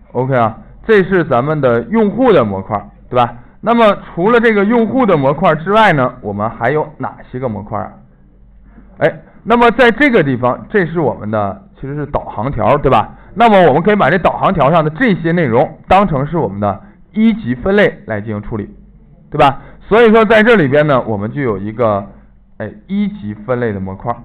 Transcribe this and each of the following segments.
OK 啊，这是咱们的用户的模块，对吧？那么除了这个用户的模块之外呢，我们还有哪些个模块啊？哎，那么在这个地方，这是我们的其实是导航条，对吧？那么我们可以把这导航条上的这些内容当成是我们的一级分类来进行处理，对吧？所以说在这里边呢，我们就有一个一级分类的模块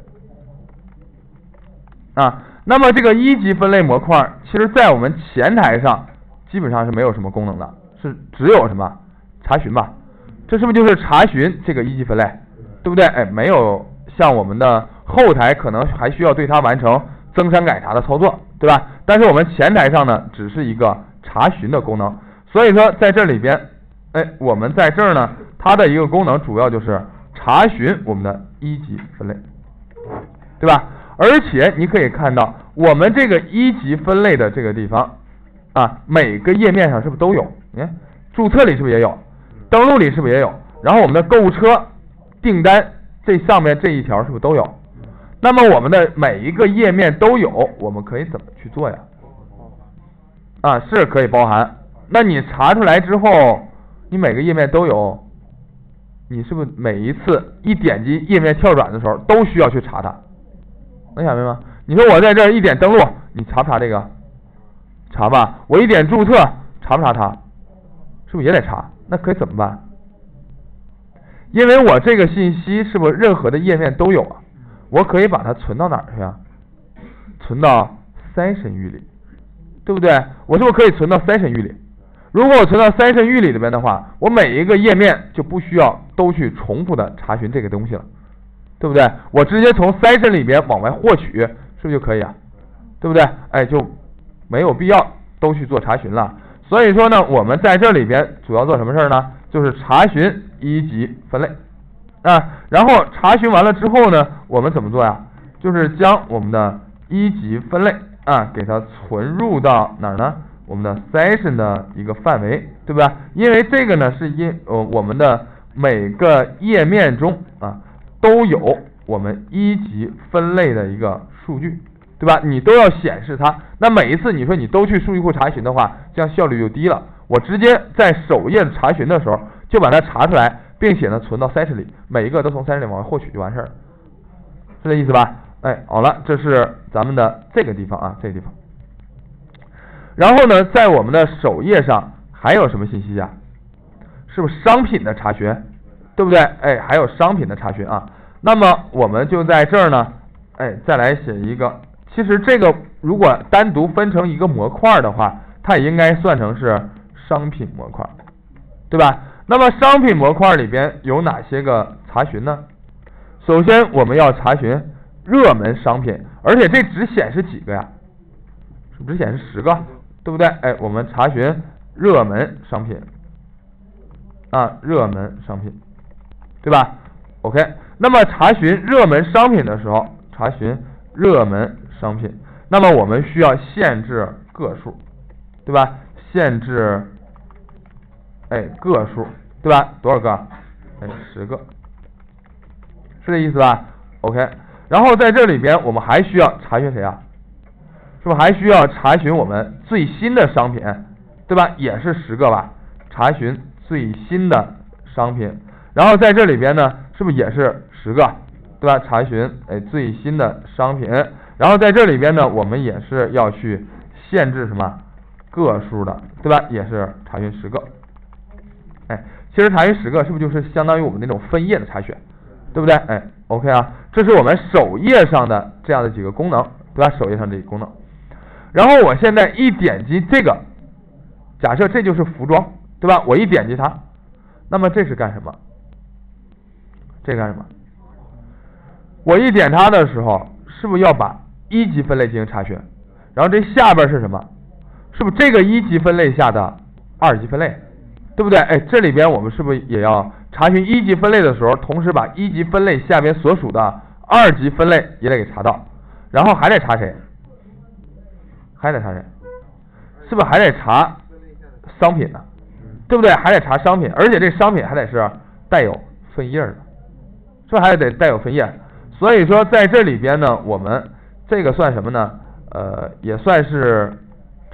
啊。那么这个一级分类模块，其实在我们前台上基本上是没有什么功能的，是只有什么查询吧？这是不是就是查询这个一级分类，对不对？哎，没有像我们的后台可能还需要对它完成增删改查的操作，对吧？但是我们前台上呢，只是一个查询的功能，所以说在这里边，我们在这儿呢，它的一个功能主要就是查询我们的一级分类，对吧？而且你可以看到，我们这个一级分类的这个地方啊，每个页面上是不是都有？你看，注册里是不是也有？登录里是不是也有？然后我们的购物车、订单这上面这一条是不是都有？那么我们的每一个页面都有，我们可以怎么去做呀？啊，是可以包含。那你查出来之后，你每个页面都有，你是不是每一次一点击页面跳转的时候都需要去查它？能想明白吗？你说我在这儿一点登录，你查不查这个？查吧。我一点注册，查不查它？是不是也得查？那可以怎么办？因为我这个信息是不是任何的页面都有啊？我可以把它存到哪儿去啊？存到Session域里，对不对？我是不是可以存到Session域里？如果我存到Session域里边的话，我每一个页面就不需要都去重复的查询这个东西了，对不对？我直接从Session里边往外获取，是不是就可以啊？对不对？哎，就没有必要都去做查询了。所以说呢，我们在这里边主要做什么事呢？就是查询一级分类啊。然后查询完了之后呢，我们怎么做呀？就是将我们的一级分类啊，给它存入到哪儿呢？我们的 Session 的一个范围，对吧？因为这个呢是我们的每个页面中啊都有我们一级分类的一个数据，对吧？你都要显示它。那每一次你说你都去数据库查询的话，这样效率就低了。我直接在首页查询的时候就把它查出来，并且呢存到Session里，每一个都从Session里往外获取就完事儿了，是这意思吧？哎，好了，这是咱们的这个地方啊，这个地方。然后呢，在我们的首页上还有什么信息呀？是不是商品的查询，对不对？哎，还有商品的查询啊。那么我们就在这儿呢，再来写一个。其实这个如果单独分成一个模块的话，它也应该算成是商品模块，对吧？那么商品模块里边有哪些个查询呢？首先我们要查询热门商品，而且这只显示几个呀？是不是只显示10个？对不对？哎，我们查询热门商品啊，热门商品，对吧 ？OK， 那么查询热门商品的时候，查询热门商品，那么我们需要限制个数，对吧？限制个数，对吧？多少个？10个，是这意思吧 ？OK， 然后在这里边我们还需要查询谁啊？是不是还需要查询我们最新的商品，对吧？也是10个吧？查询最新的商品，然后在这里边呢，是不是也是10个，对吧？查询最新的商品，然后在这里边呢，我们也是要去限制什么个数的，对吧？也是查询10个。其实查询10个是不是就是相当于我们那种分页的查询，对不对？OK 啊，这是我们首页上的这样的几个功能，对吧？首页上这个功能。然后我现在一点击这个，假设这就是服装，对吧？我一点击它，那么这是干什么？这干什么？我一点它的时候，是不是要把一级分类进行查询？然后这下边是什么？是不是这个一级分类下的2级分类？对不对？这里边我们是不是也要查询一级分类的时候，同时把一级分类下边所属的2级分类也得给查到，然后还得查谁？还得查谁？是不是还得查商品呢？对不对？还得查商品，而且这商品还得是带有分页的，是不是还得带有分页？所以说在这里边呢，我们这个算什么呢？也算是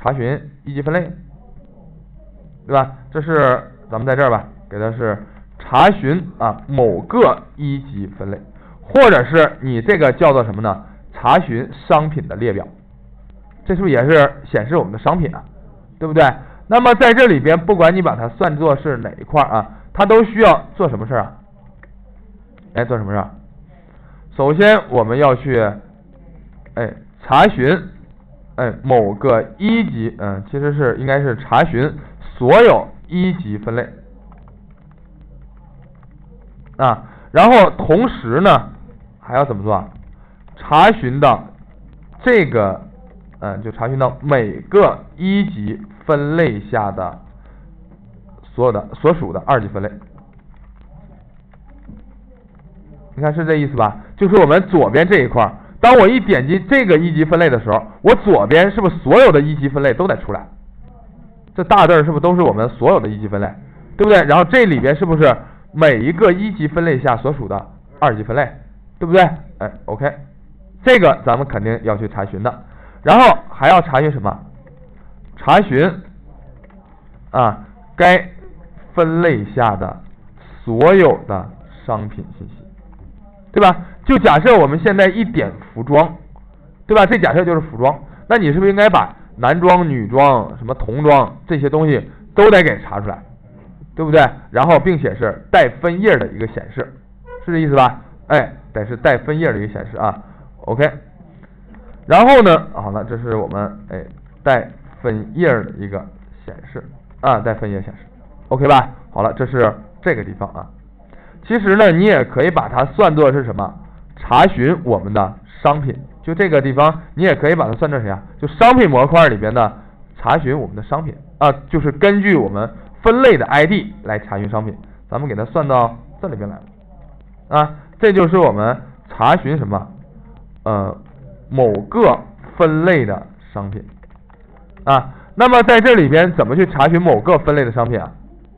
查询一级分类，对吧？这是咱们在这儿吧，给的是查询啊某个一级分类，或者是你这个叫做什么呢？查询商品的列表，这是不是也是显示我们的商品啊？对不对？那么在这里边，不管你把它算作是哪一块啊，它都需要做什么事啊？哎，做什么事儿？首先我们要去查询某个一级，其实是应该是查询所有一级分类啊，然后同时呢还要怎么做啊？查询到这个就查询到每个一级分类下的所属的二级分类。你看是这意思吧？就是我们左边这一块，当我一点击这个一级分类的时候，我左边是不是所有的一级分类都得出来？这大字是不是都是我们所有的一级分类，对不对？然后这里边是不是每一个一级分类下所属的二级分类，对不对？OK， 这个咱们肯定要去查询的。然后还要查询什么？查询该分类下的所有的商品信息，对吧？就假设我们现在一点服装，对吧？这假设就是服装，那你是不是应该把男装、女装、什么童装这些东西都得给查出来，对不对？然后并且是带分页的一个显示，是这意思吧？得是带分页的一个显示啊。OK， 然后呢，好了，这是我们带分页的一个显示啊，带分页显示 ，OK 吧？好了，这是这个地方啊。其实呢，你也可以把它算作是什么？查询我们的商品，就这个地方，你也可以把它算作谁啊？就商品模块里边的查询我们的商品啊，就是根据我们分类的 ID 来查询商品。咱们给它算到这里边来了啊，这就是我们查询什么？某个分类的商品啊。那么在这里边怎么去查询某个分类的商品啊？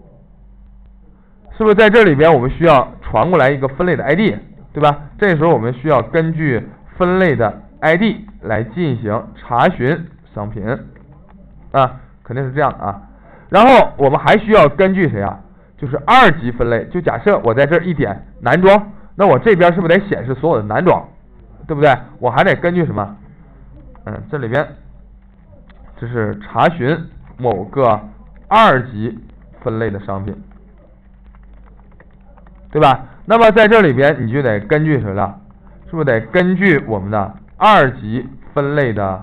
是不是在这里边我们需要传过来一个分类的 ID， 对吧？这时候我们需要根据分类的 ID 来进行查询商品啊，肯定是这样啊。然后我们还需要根据谁啊？就是二级分类。就假设我在这一点男装，那我这边是不是得显示所有的男装，对不对？我还得根据什么？这里边这是查询某个二级分类的商品，对吧？那么在这里边你就得根据谁了？是不是得根据我们的二级分类的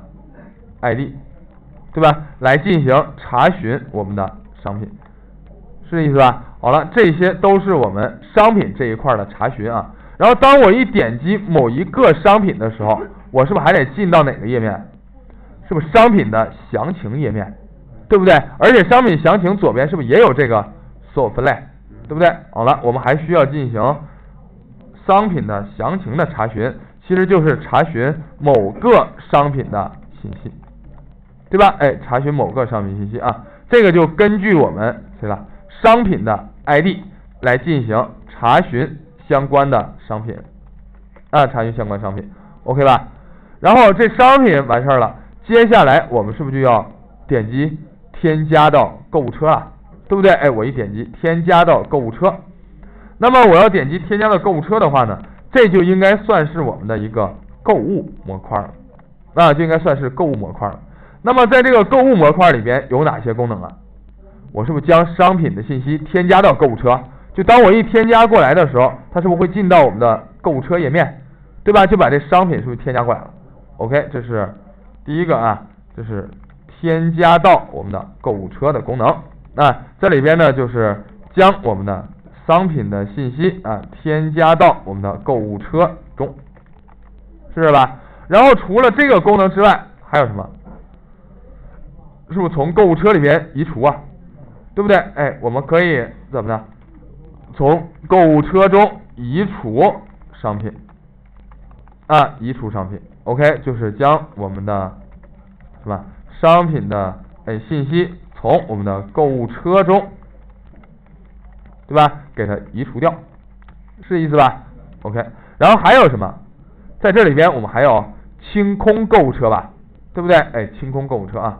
ID， 对吧？来进行查询我们的商品，是这意思吧？好了，这些都是我们商品这一块的查询啊。然后当我一点击某一个商品的时候，我是不是还得进到哪个页面？是不是商品的详情页面，对不对？而且商品详情左边是不是也有这个所有分类，对不对？好了，我们还需要进行商品的详情的查询，其实就是查询某个商品的信息，对吧？查询某个商品信息啊，这个就根据我们谁了？商品的 ID 来进行查询相关的商品啊，查询相关商品 ，OK 吧？然后这商品完事儿了，接下来我们是不是就要点击添加到购物车了，对不对？我一点击添加到购物车，那么我要点击添加到购物车的话呢，这就应该算是我们的一个购物模块了啊，就应该算是购物模块了。那么在这个购物模块里边有哪些功能啊？我是不是将商品的信息添加到购物车？就当我一添加过来的时候，它是不是会进到我们的购物车页面，对吧？就把这商品是不是添加过来了 ？OK， 这是第一个啊，这是添加到我们的购物车的功能啊。这里边呢就是将我们的商品的信息啊添加到我们的购物车中，是吧？然后除了这个功能之外，还有什么？是不是从购物车里边移除啊？对不对？我们可以怎么呢？从购物车中移除商品啊，移除商品 ，OK， 就是将我们的是吧商品的信息从我们的购物车中，对吧？给它移除掉，是这意思吧 ？OK， 然后还有什么？在这里边我们还有清空购物车吧，对不对？清空购物车啊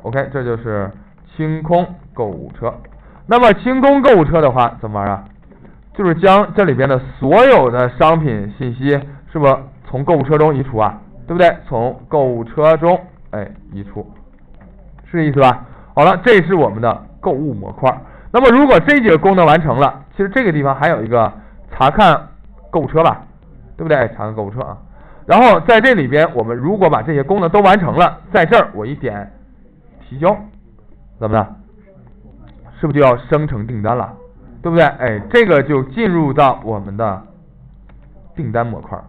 OK， 这就是清空购物车。那么清空购物车的话怎么玩啊？就是将这里边的所有的商品信息是不是从购物车中移除啊？对不对？从购物车中移除，是这意思吧？好了，这是我们的购物模块。那么如果这几个功能完成了，其实这个地方还有一个查看购物车吧，对不对？查看购物车啊。然后在这里边，我们如果把这些功能都完成了，在这儿我一点提交，怎么了？是不是就要生成订单了？对不对？这个就进入到我们的订单模块，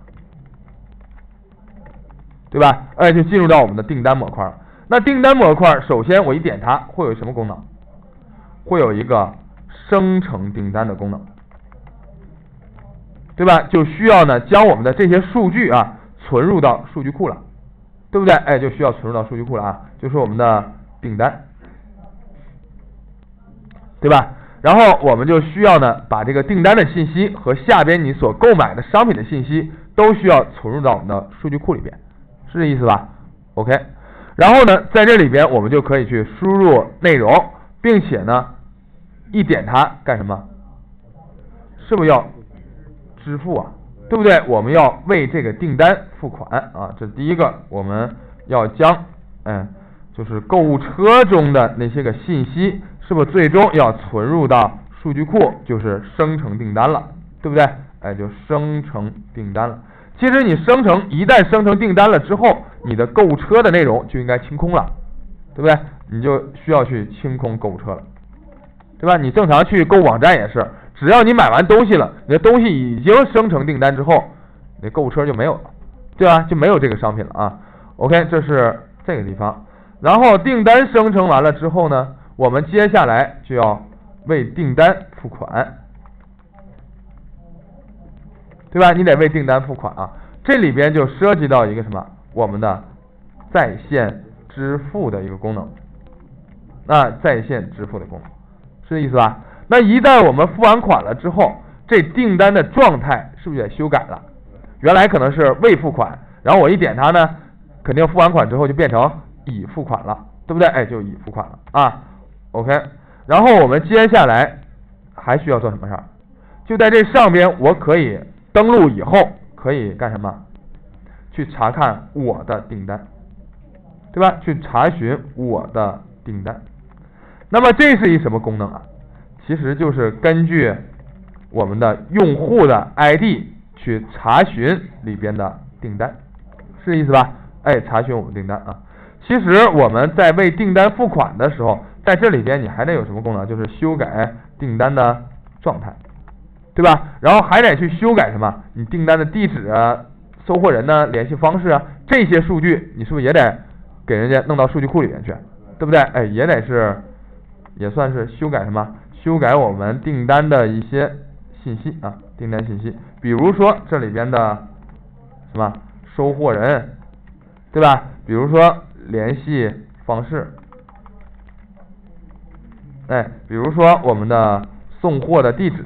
对吧？就进入到我们的订单模块。那订单模块，首先我一点它会有什么功能？会有一个生成订单的功能，对吧？就需要呢将我们的这些数据啊存入到数据库了，对不对？就需要存入到数据库了啊，就是我们的订单，对吧？然后我们就需要呢把这个订单的信息和下边你所购买的商品的信息都需要存入到我们的数据库里边，是这意思吧 ？OK。然后呢，在这里边我们就可以去输入内容，并且呢一点它干什么？是不是要支付啊？对不对？我们要为这个订单付款啊，这是第一个，我们要将就是购物车中的那些个信息，是不是最终要存入到数据库，就是生成订单了，对不对？就生成订单了。其实你一旦生成订单了之后，你的购物车的内容就应该清空了，对不对？你就需要去清空购物车了，对吧？你正常去购物网站也是，只要你买完东西了，你的东西已经生成订单之后，你的购物车就没有了，对吧？就没有这个商品了啊。OK， 这是这个地方。然后订单生成完了之后呢，我们接下来就要为订单付款，对吧？你得为订单付款啊。这里边就涉及到一个什么？我们的在线支付的一个功能。在线支付的功能，是这意思吧？那一旦我们付完款了之后，这订单的状态是不是也修改了？原来可能是未付款，然后我一点它呢，肯定付完款之后就变成已付款了，对不对？就已付款了啊。OK， 然后我们接下来还需要做什么事儿？就在这上边，我可以登录以后可以干什么？去查看我的订单，对吧？去查询我的订单。那么这是一什么功能啊？其实就是根据我们的用户的 ID 去查询里边的订单，是这意思吧？查询我们订单啊。其实我们在为订单付款的时候，在这里边你还得有什么功能？就是修改订单的状态，对吧？然后还得去修改什么？你订单的地址啊、收货人呢、联系方式啊，这些数据你是不是也得给人家弄到数据库里面去，对不对？也算是修改什么？修改我们订单的一些信息啊，订单信息，比如说这里边的什么收货人，对吧？比如说联系方式，比如说我们的送货的地址，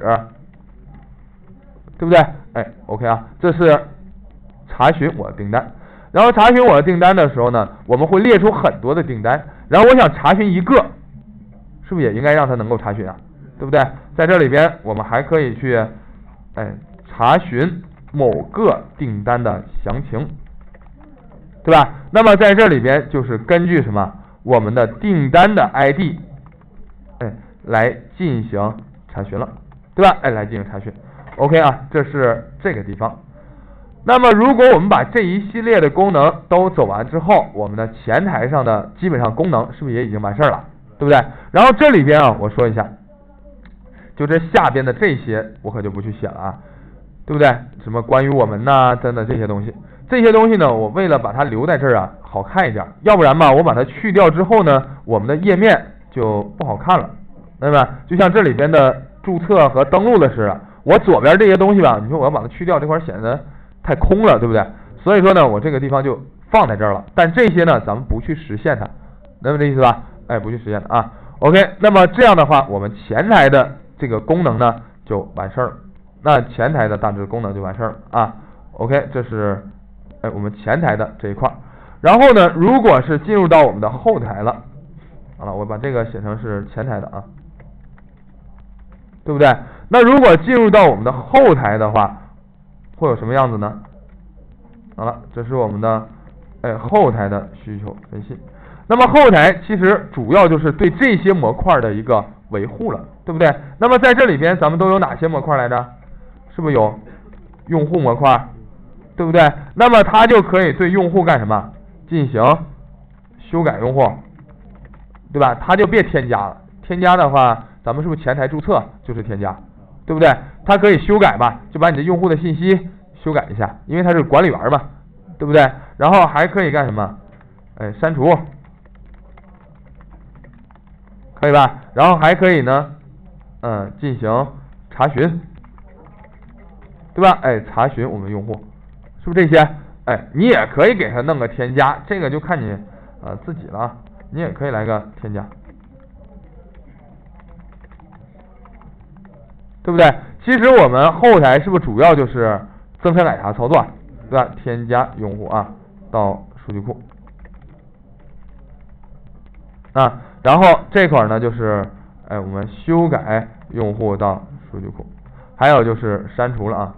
对不对？OK 啊，这是查询我的订单。然后查询我的订单的时候呢，我们会列出很多的订单，然后我想查询一个，是不是也应该让它能够查询啊？对不对？在这里边我们还可以去查询某个订单的详情，对吧？那么在这里边就是根据什么？我们的订单的 ID 来进行查询了，对吧？来进行查询。OK 啊，这是这个地方。那么如果我们把这一系列的功能都走完之后，我们的前台上的基本上功能是不是也已经完事了，对不对？然后这里边啊，我说一下，就这下边的这些我可就不去写了啊，对不对？什么关于我们呐等等这些东西，这些东西呢，我为了把它留在这儿啊，好看一点，要不然吧，我把它去掉之后呢，我们的页面就不好看了，对吧？就像这里边的注册和登录的是，我左边这些东西吧，你说我要把它去掉，这块显得太空了，对不对？所以说呢，我这个地方就放在这儿了。但这些呢，咱们不去实现它，明白这意思吧？不去实现它啊。OK， 那么这样的话，我们前台的这个功能呢就完事儿了。那前台的大致功能就完事儿了啊。OK， 这是我们前台的这一块。然后呢，如果是进入到我们的后台了， 好了，我把这个写成是前台的啊，对不对？那如果进入到我们的后台的话，会有什么样子呢？好了，这是我们的后台的需求分析。那么后台其实主要就是对这些模块的一个维护了，对不对？那么在这里边咱们都有哪些模块来着？是不是有用户模块，对不对？那么它就可以对用户干什么？进行修改用户，对吧？它就别添加了。添加的话，咱们是不是前台注册就是添加，对不对？它可以修改嘛，就把你的用户的信息修改一下，因为它是管理员嘛，对不对？然后还可以干什么？删除，可以吧？然后还可以呢，进行查询，对吧？查询我们用户，是不是这些？你也可以给它弄个添加，这个就看你自己了啊。你也可以来个添加，对不对？其实我们后台是不是主要就是增删改查操作，对吧？添加用户啊到数据库啊，然后这块呢就是我们修改用户到数据库，还有就是删除了啊，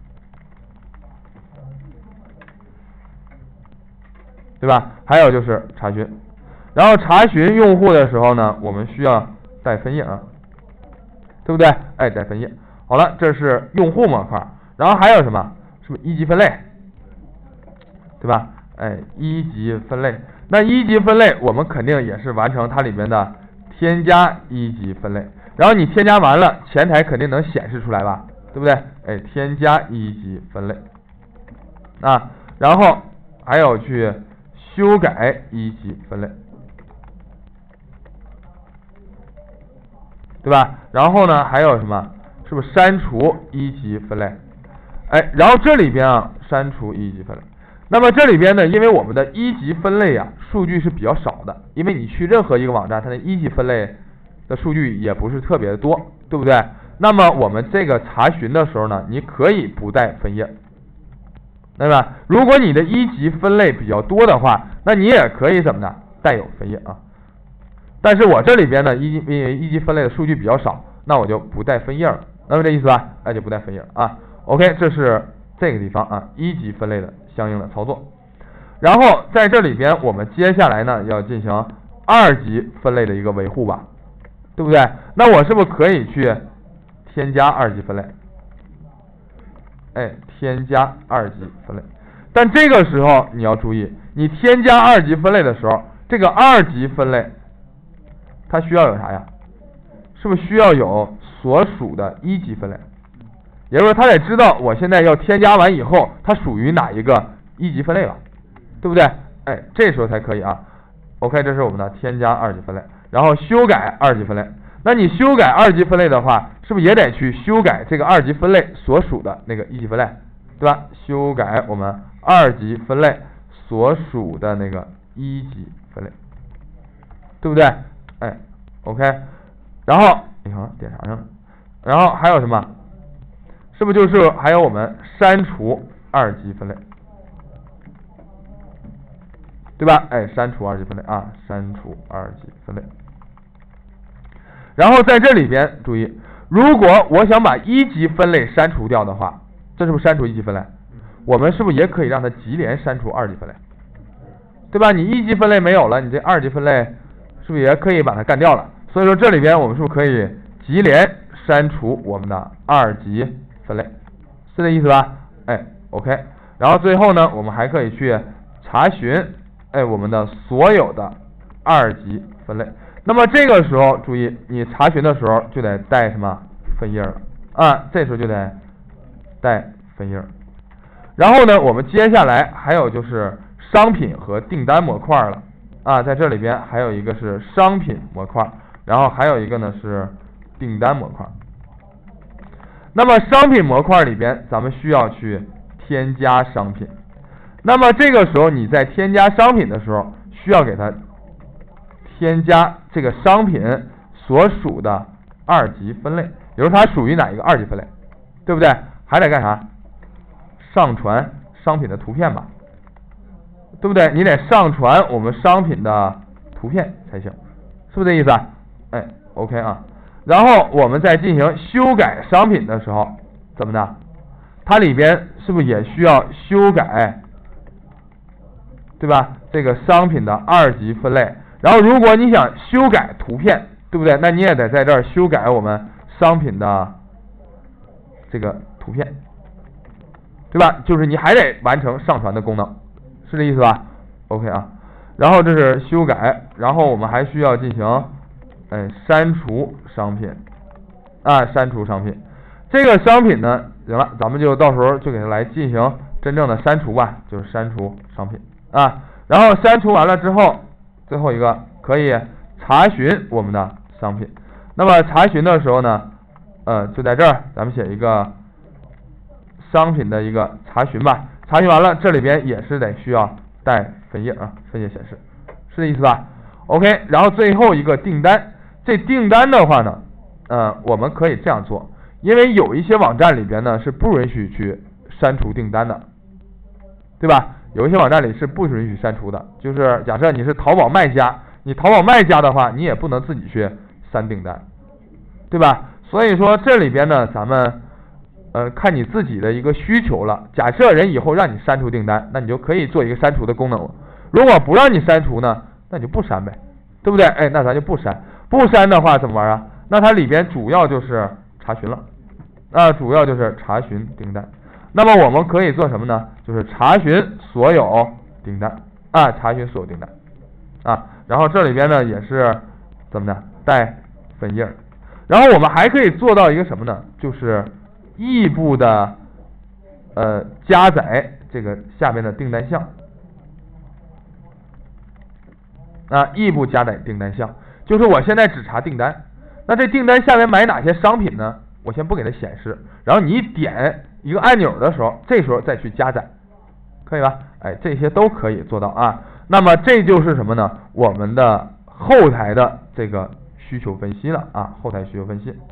对吧？还有就是查询，然后查询用户的时候呢，我们需要带分页啊，对不对？带分页。好了，这是用户模块，然后还有什么？是不是一级分类？对吧？一级分类。那一级分类我们肯定也是完成它里面的添加一级分类，然后你添加完了，前台肯定能显示出来吧？对不对？添加一级分类啊，然后还有去修改一级分类，对吧？然后呢，还有什么？是不是删除一级分类？然后这里边啊，删除一级分类。那么这里边呢，因为我们的一级分类啊，数据是比较少的，因为你去任何一个网站，它的一级分类的数据也不是特别的多，对不对？那么我们这个查询的时候呢，你可以不带分页，对吧？如果你的一级分类比较多的话，那你也可以怎么呢？带有分页啊。但是我这里边呢，因为一级分类的数据比较少，那我就不带分页了，那么这意思吧？就不带分页啊。OK， 这是这个地方啊，一级分类的相应的操作。然后在这里边，我们接下来呢要进行二级分类的一个维护吧，对不对？那我是不是可以去添加二级分类？添加二级分类。但这个时候你要注意，你添加二级分类的时候，这个二级分类它需要有啥呀？是不是需要有所属的一级分类？也就是说，他得知道我现在要添加完以后，它属于哪一个一级分类了，对不对？这时候才可以啊。OK， 这是我们的添加二级分类，然后修改二级分类。那你修改二级分类的话，是不是也得去修改这个二级分类所属的那个一级分类，对吧？修改我们二级分类所属的那个一级分类，对不对？OK， 然后你看点啥上了？然后还有什么？是不是就是还有我们删除二级分类，对吧？删除二级分类啊，删除二级分类。然后在这里边注意，如果我想把一级分类删除掉的话，这是不是删除一级分类？我们是不是也可以让它级联删除二级分类？对吧？你一级分类没有了，你这二级分类是不是也可以把它干掉了？所以说这里边我们是不是可以级联删除我们的二级分类？是这意思吧？OK。然后最后呢，我们还可以去查询我们的所有的二级分类。那么这个时候注意，你查询的时候就得带什么分页了啊？这时候就得带分页。然后呢，我们接下来还有就是商品和订单模块了啊，在这里边还有一个是商品模块，然后还有一个呢是订单模块。那么商品模块里边，咱们需要去添加商品。那么这个时候你在添加商品的时候，需要给它添加这个商品所属的二级分类，也就是它属于哪一个二级分类，对不对？还得干啥？上传商品的图片吧，对不对？你得上传我们商品的图片才行， 是不是这意思啊？哎 ，OK 啊。然后我们在进行修改商品的时候，怎么的？它里边是不是也需要修改，对吧？这个商品的二级分类。然后如果你想修改图片，对不对？那你也得在这儿修改我们商品的这个图片，对吧？就是你还得完成上传的功能，是这意思吧 ？OK 啊。然后这是修改，然后我们还需要进行删除商品啊，删除商品。这个商品呢，行了，咱们就到时候就给它来进行真正的删除吧，就是删除商品啊。然后删除完了之后，最后一个可以查询我们的商品。那么查询的时候呢，就在这儿，咱们写一个商品的一个查询吧。查询完了，这里边也是得需要带分页啊，分页显示，是这意思吧 ？OK， 然后最后一个订单，这订单的话呢，我们可以这样做，因为有一些网站里边呢是不允许去删除订单的，对吧？有一些网站里是不允许删除的，就是假设你是淘宝卖家，你淘宝卖家的话，你也不能自己去删订单，对吧？所以说这里边呢，咱们看你自己的一个需求了。假设人以后让你删除订单，那你就可以做一个删除的功能了。如果不让你删除呢，那你就不删呗，对不对？哎，那咱就不删。不删的话怎么玩啊？那它里边主要就是查询了，主要就是查询订单。那么我们可以做什么呢？就是查询所有订单啊，查询所有订单啊。然后这里边呢也是怎么的带分页。然后我们还可以做到一个什么呢？就是异步的加载这个下面的订单项啊，异步加载订单项，就是我现在只查订单，那这订单下面买哪些商品呢？我先不给它显示，然后你一点一个按钮的时候，这时候再去加载，可以吧？哎，这些都可以做到啊。那么这就是什么呢？我们的后台的这个需求分析了啊，后台需求分析。